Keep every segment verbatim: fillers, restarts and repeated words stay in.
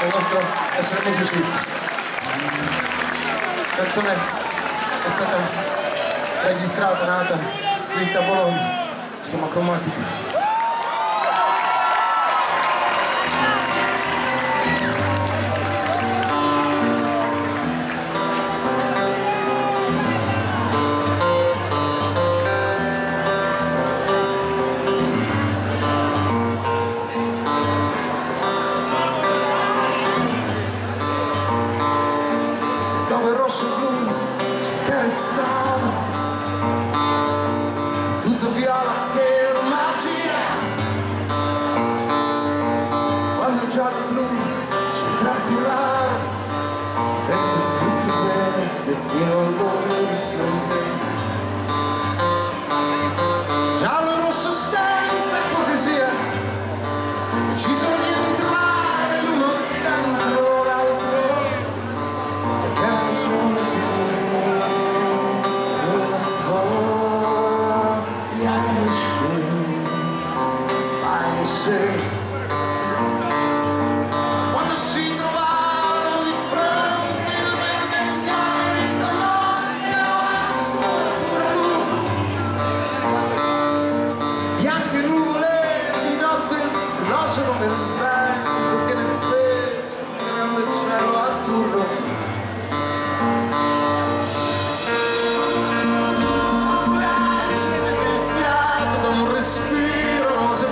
del nostro essere musicista. La canzone è stata registrata, nata, scritta a Bologna, si chiama Cromatica. Tutto viola per magia, quando il giallo blu si intrappolava, dentro tutto verde fino all'orizzonte. Giallo rosso senza ipocrisia, deciso di entrare l'uno dentro l'altro, perché non sono più quando si trovavano di fronte il verde e il bianco la sfumatura blu, bianche nuvole di notte esplosero nel vento che ne fece un grande cielo azzurro. La gente si è infiata da un respiro rose e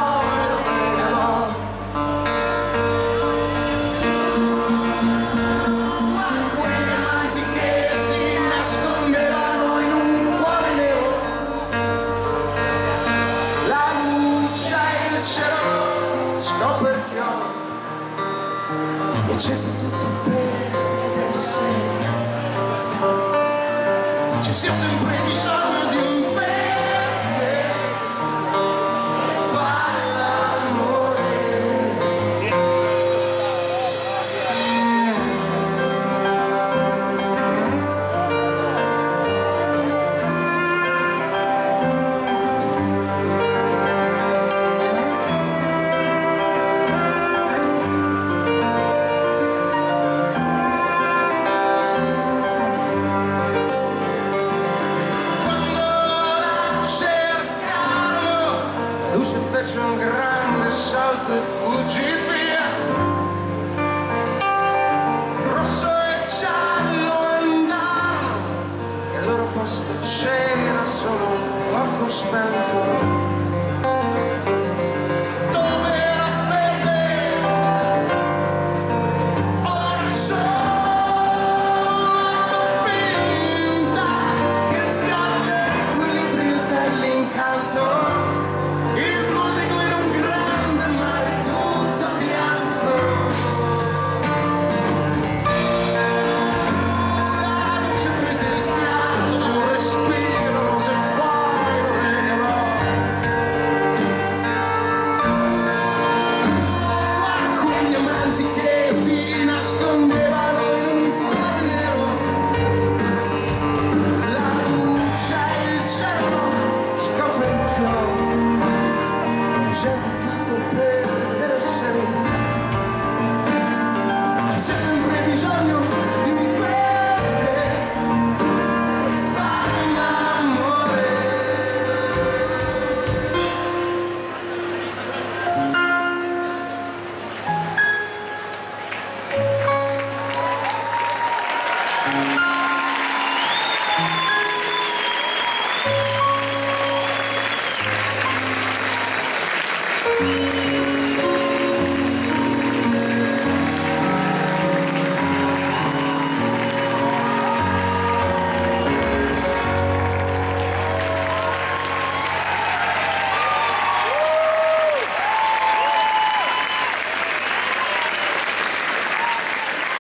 e c'è tutto per vedere se ci sia sempre bisogno di un perché per fare l'amore. Fece un grande salto e fuggì via. Rosso e giallo andarono e al loro posto c'era solo un fuoco spento. Just